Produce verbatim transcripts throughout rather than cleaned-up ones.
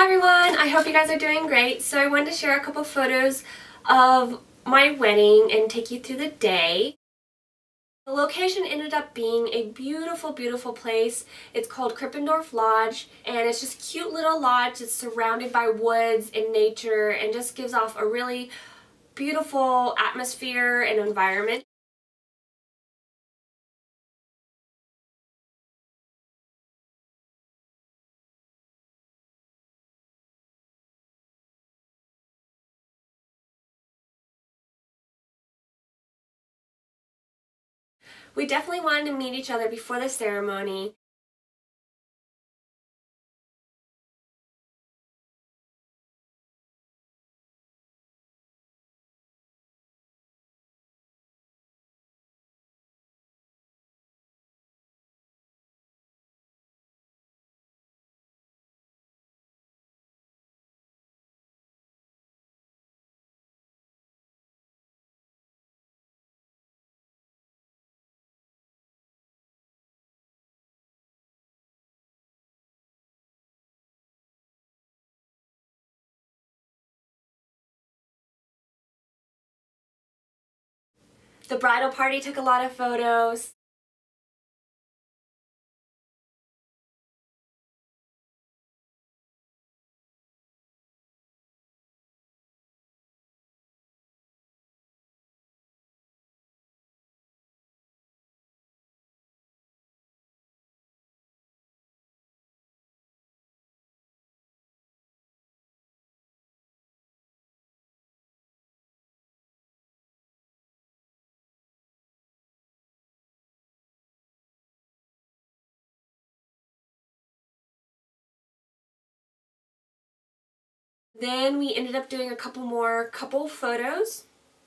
Hi everyone, I hope you guys are doing great. So I wanted to share a couple photos of my wedding and take you through the day. The location ended up being a beautiful, beautiful place. It's called Krippendorf Lodge, and it's just a cute little lodge. It's surrounded by woods and nature and just gives off a really beautiful atmosphere and environment. We definitely wanted to meet each other before the ceremony. The bridal party took a lot of photos. Then we ended up doing a couple more couple photos.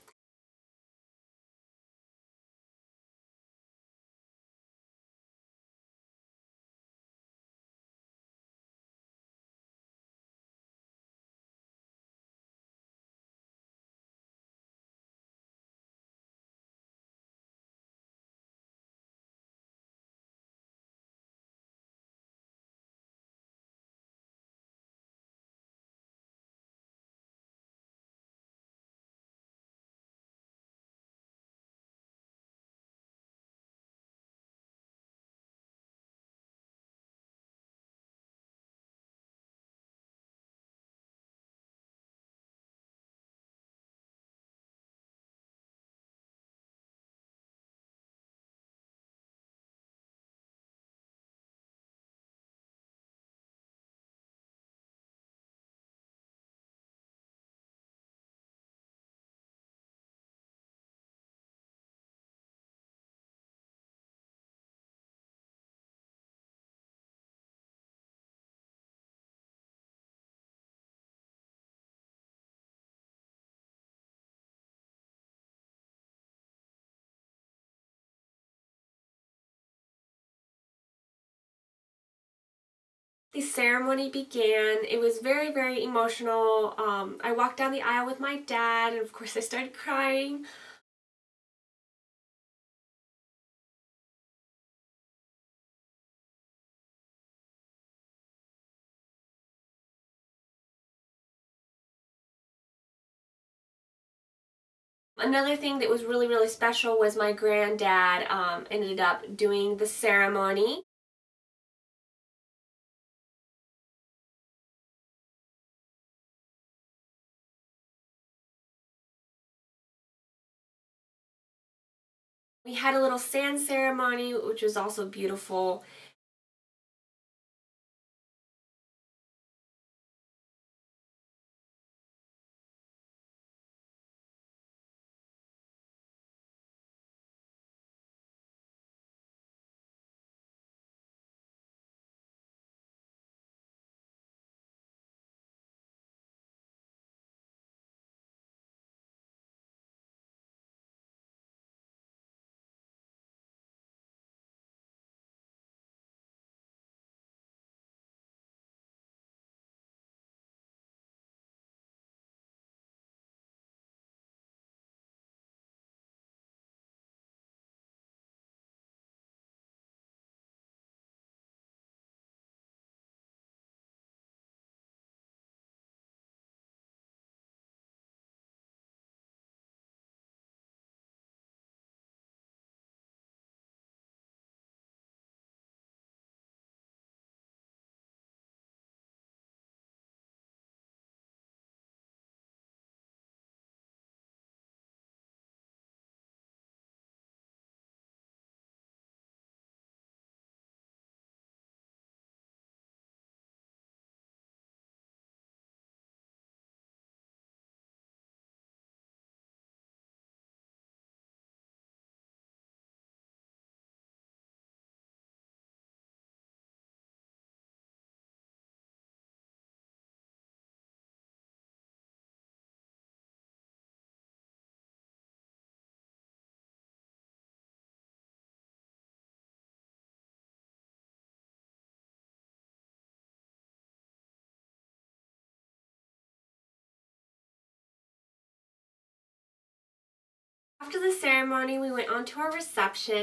The ceremony began. It was very, very emotional. Um, I walked down the aisle with my dad, and of course I started crying. Another thing that was really, really special was my granddad um, ended up doing the ceremony. We had a little sand ceremony, which was also beautiful. After the ceremony, we went on to our reception.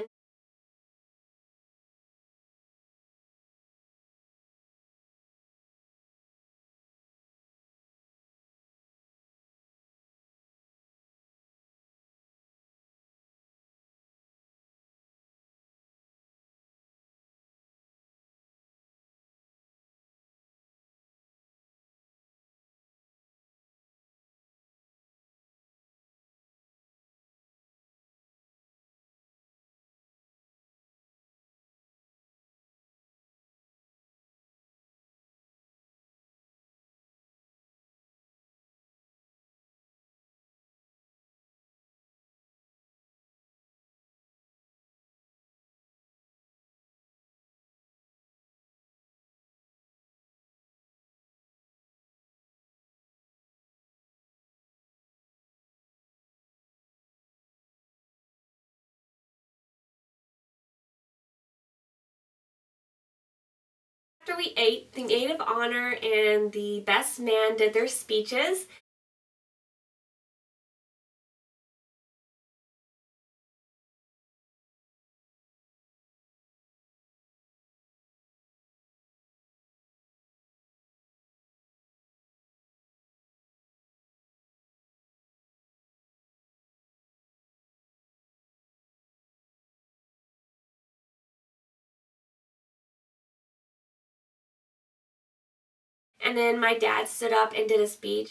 After we ate, the maid of honor and the best man did their speeches. And then my dad stood up and did a speech.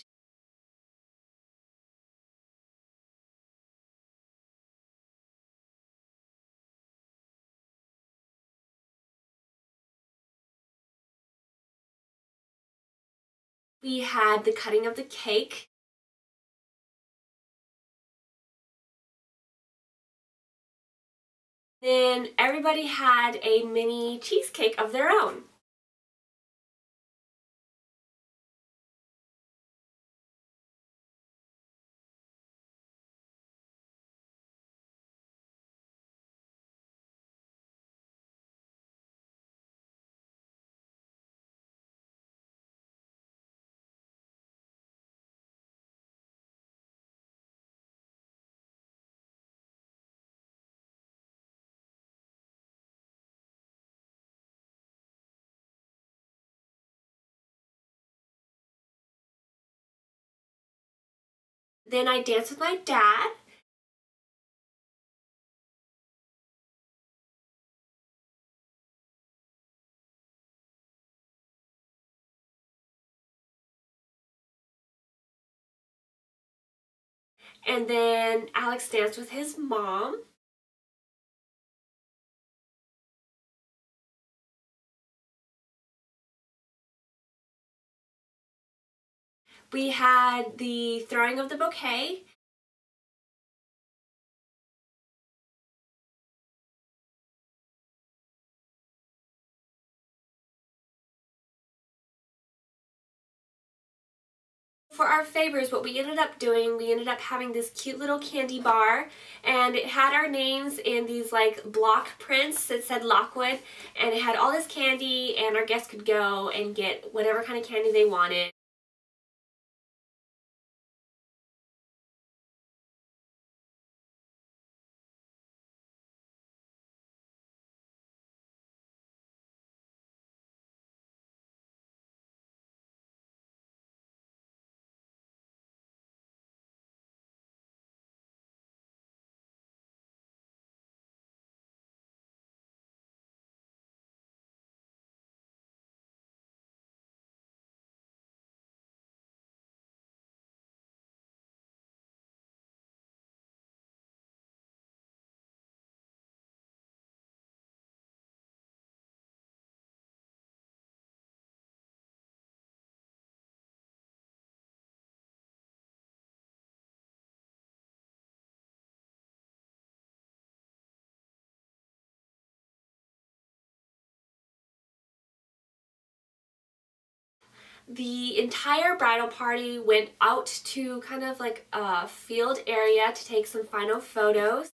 We had the cutting of the cake. Then everybody had a mini cheesecake of their own. Then I danced with my dad. And then Alex danced with his mom. We had the throwing of the bouquet. For our favors, what we ended up doing, we ended up having this cute little candy bar, and it had our names in these like block prints that said Lockwood, and it had all this candy, and our guests could go and get whatever kind of candy they wanted. The entire bridal party went out to kind of like a field area to take some final photos.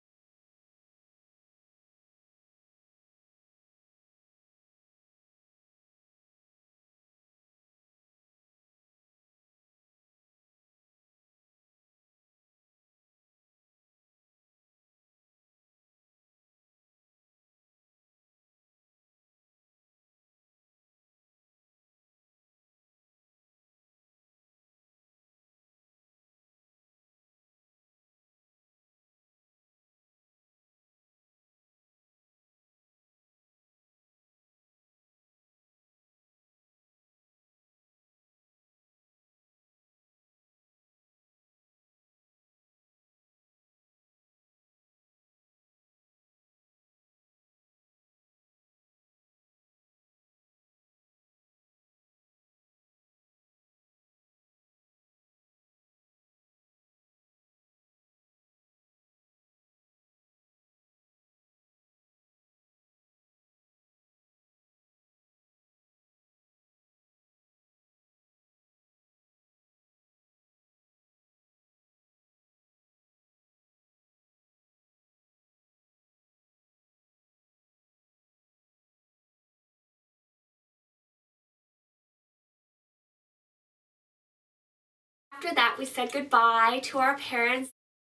After that, we said goodbye to our parents.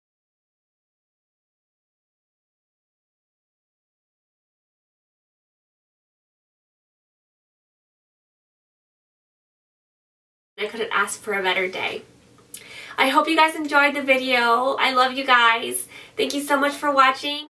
I couldn't ask for a better day. I hope you guys enjoyed the video. I love you guys. Thank you so much for watching.